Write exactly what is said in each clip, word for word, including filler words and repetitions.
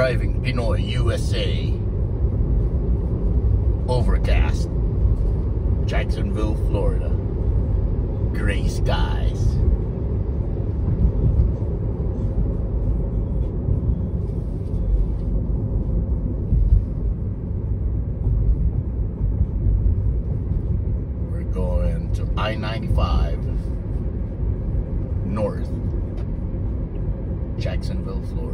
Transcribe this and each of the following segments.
driving Pinoy U S A. Overcast. Jacksonville, Florida. Gray skies. We're going to I ninety-five North, Jacksonville, Florida.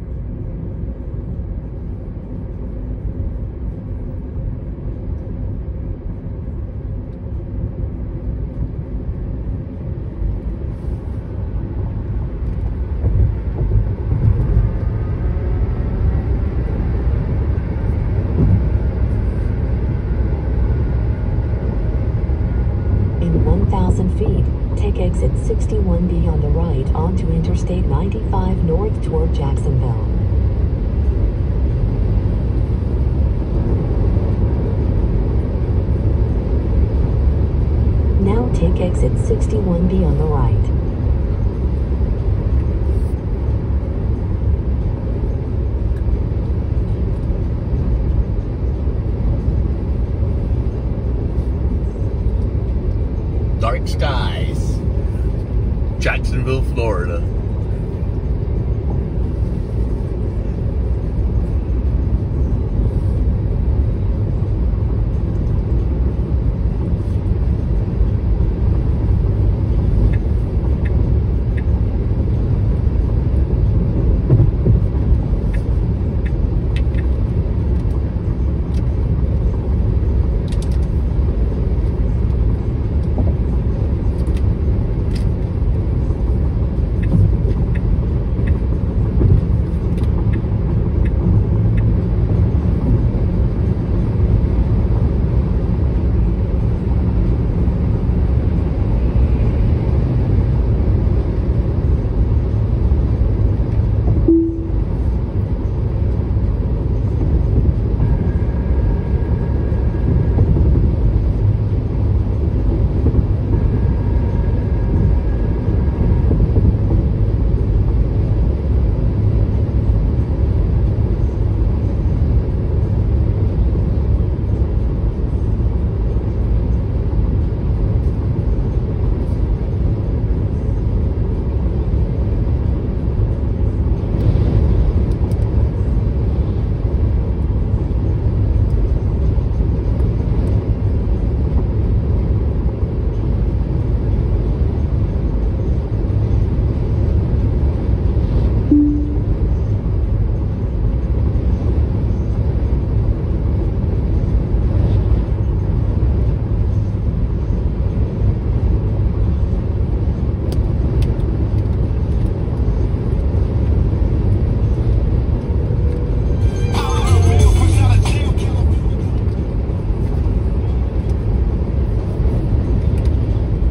one thousand feet, take exit sixty-one B on the right onto Interstate ninety-five North toward Jacksonville. Now take exit sixty-one B on the right. Dark skies, Jacksonville, Florida.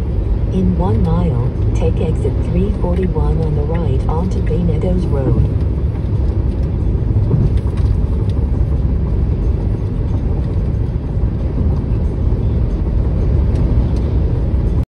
In one mile, take exit three forty-one on the right onto Bay Meadows Road.